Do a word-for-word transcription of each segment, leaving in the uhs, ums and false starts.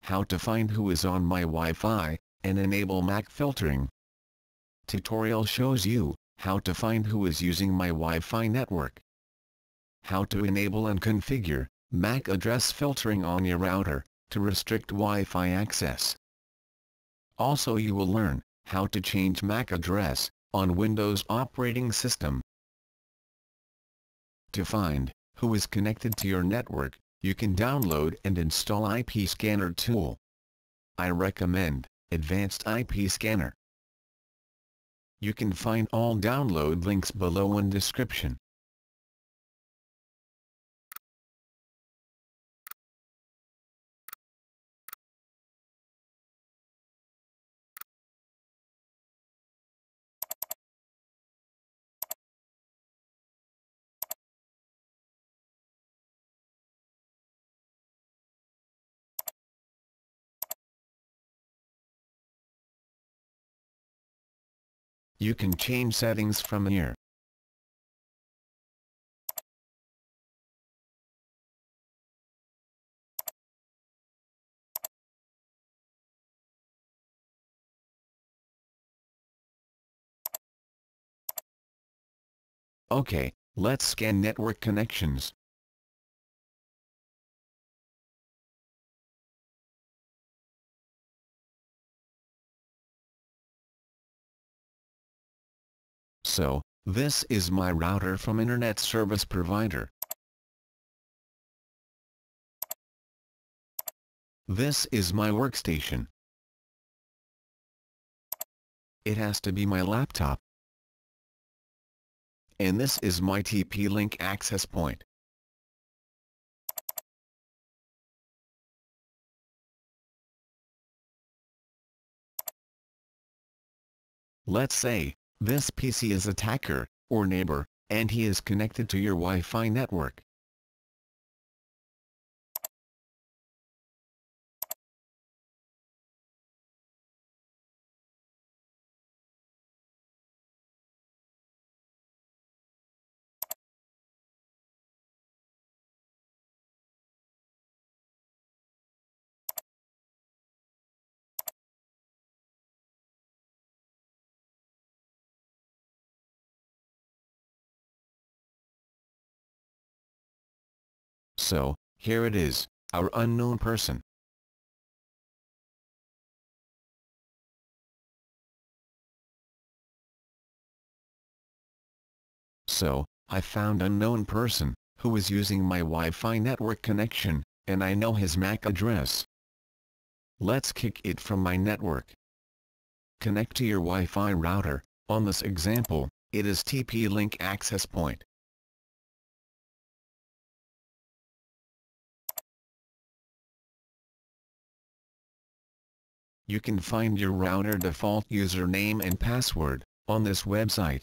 how to find who is on my Wi-Fi, and enable M A C filtering. Tutorial shows you how to find who is using my Wi-Fi network. How to enable and configure M A C address filtering on your router to restrict Wi-Fi access. Also, you will learn how to change M A C address on Windows operating system. To find who is connected to your network, you can download and install I P Scanner tool. I recommend Advanced I P Scanner. You can find all download links below in description. You can change settings from here. Okay, let's scan network connections. So, this is my router from Internet Service Provider. This is my workstation. It has to be my laptop. And this is my T P-Link access point. Let's say this P C is attacker or neighbor, and he is connected to your Wi-Fi network. So, here it is, our unknown person. So, I found unknown person, who is using my Wi-Fi network connection, and I know his M A C address. Let's kick it from my network. Connect to your Wi-Fi router. On this example, it is T P-Link access point. You can find your router default username and password on this website.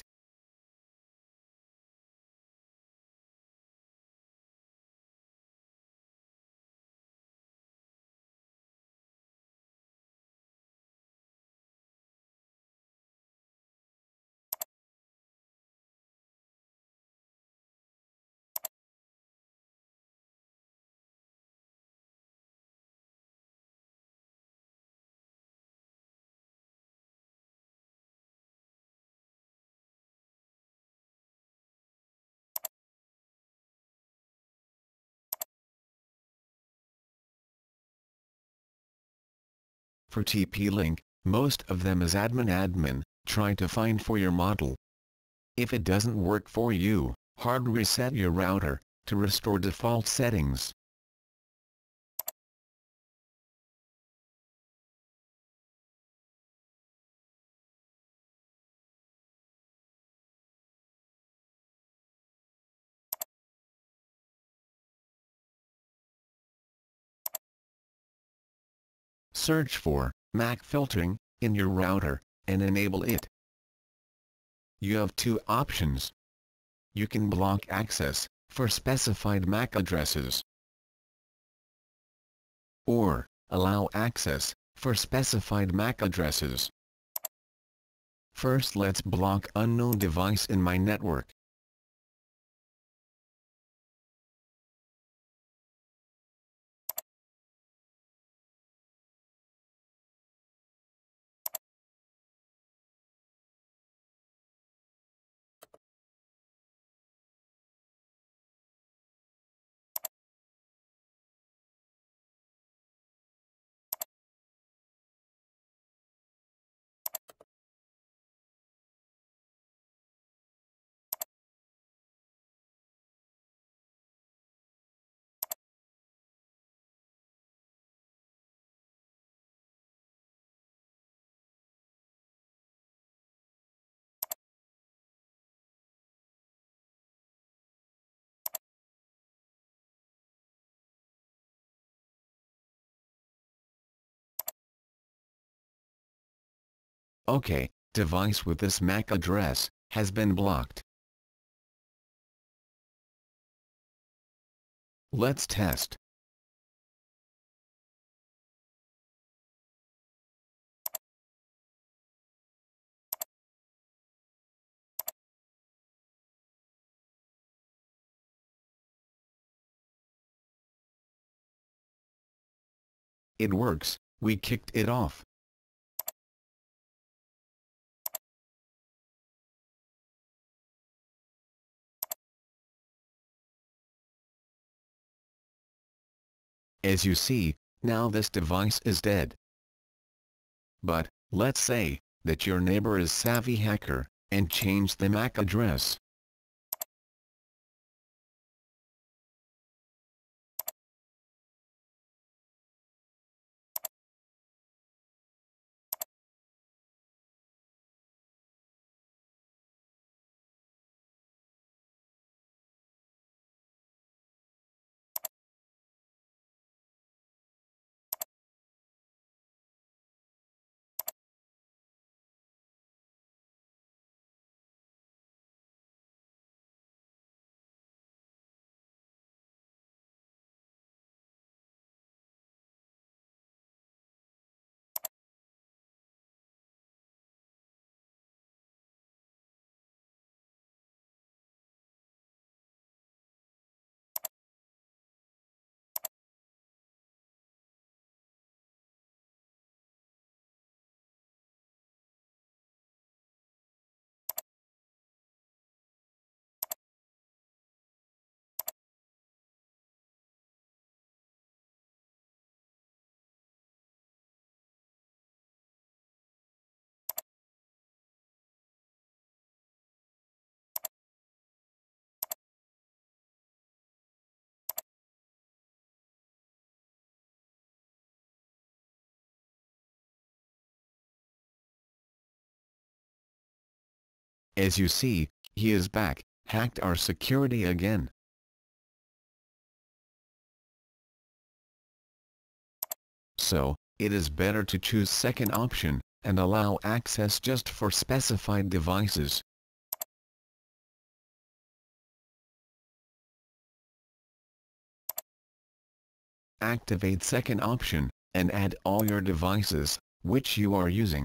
For T P-Link, most of them is admin admin, try to find for your model. If it doesn't work for you, hard reset your router to restore default settings. Search for M A C filtering in your router and enable it. You have two options. You can block access for specified M A C addresses, or allow access for specified M A C addresses. First, let's block unknown device in my network. Okay, device with this M A C address has been blocked. Let's test. It works, we kicked it off. As you see, now this device is dead. But, let's say, that your neighbor is savvy hacker, and changed the M A C address. As you see, he is back, hacked our security again. So, it is better to choose second option, and allow access just for specified devices. Activate second option, and add all your devices, which you are using.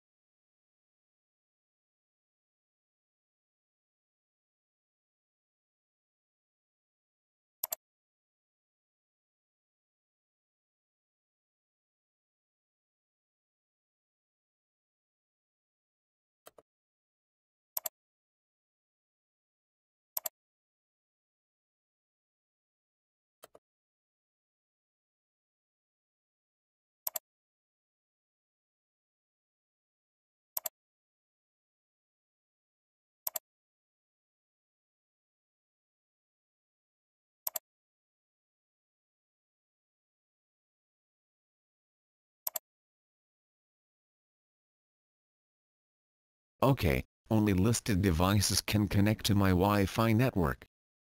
Okay, only listed devices can connect to my Wi-Fi network.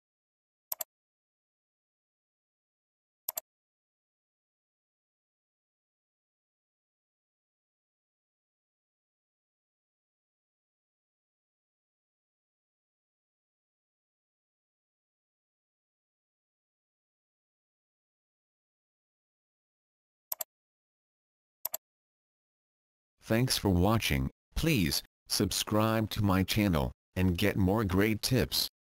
Thanks for watching. Please subscribe to my channel and get more great tips.